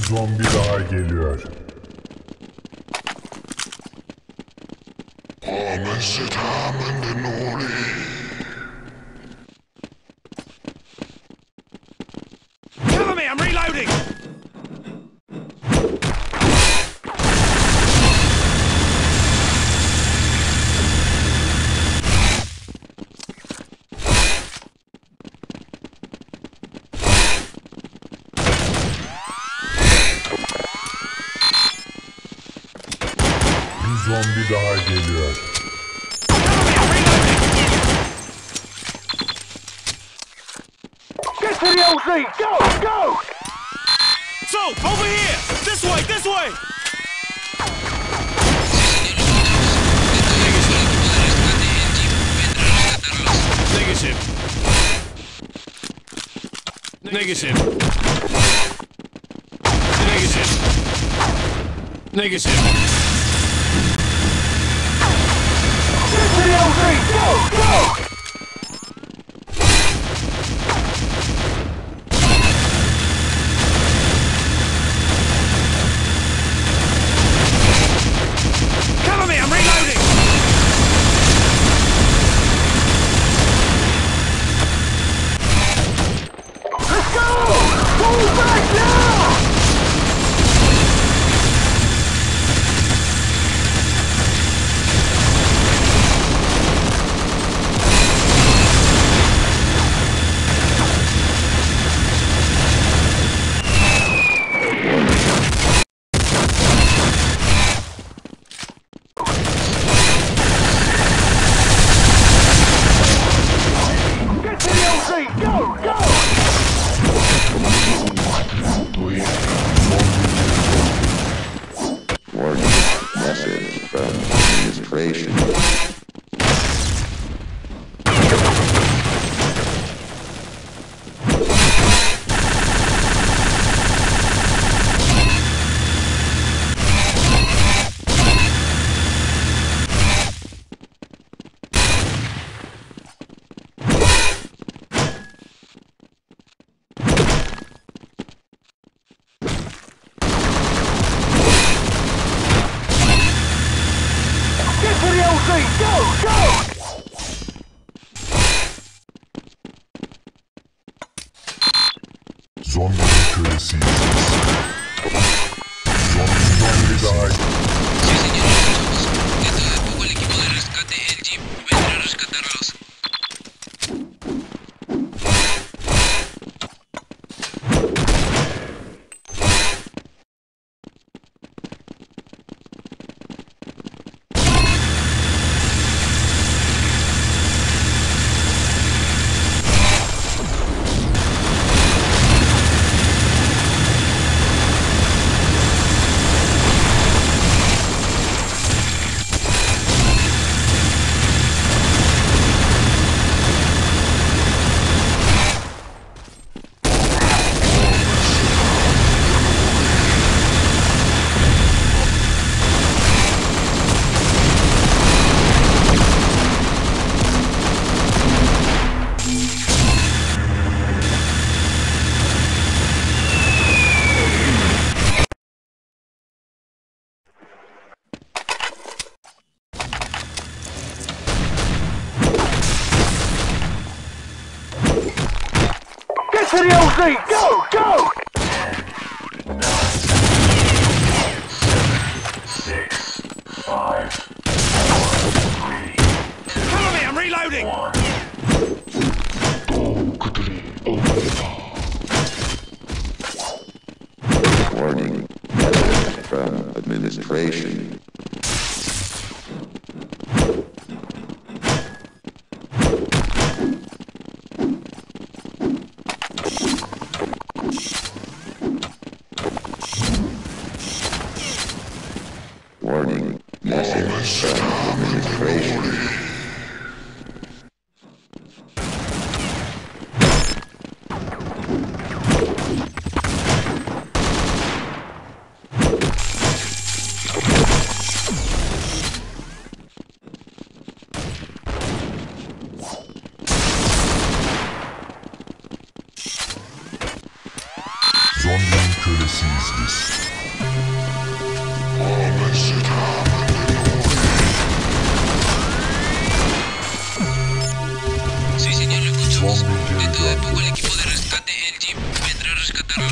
zombi daha geliyor. Cover me, I'm reloading! Zombi daha geliyor. Get to the LZ! Go! Go! So, over here! This way, this way! Negative. Negative. Negative. Negative. Get to the LZ! Go! Go! Cover me, I'm reloading! Let's go! Fall back now! Get to the LZ! Go! Go! Warning, message from administration. Get to the LZ! Go! Go! Zombi kölesiyiz. Zombi daha Pongo el equipo de rescate, el jeep vendrá a rescatarlos. Get to the LZ! Go! Go! 6, 5, 4, 3, Cover me, I'm reloading! 1. Warning, message from administration. Dentro de poco el equipo de rescate, el Jeep, vendrá a rescatarlo.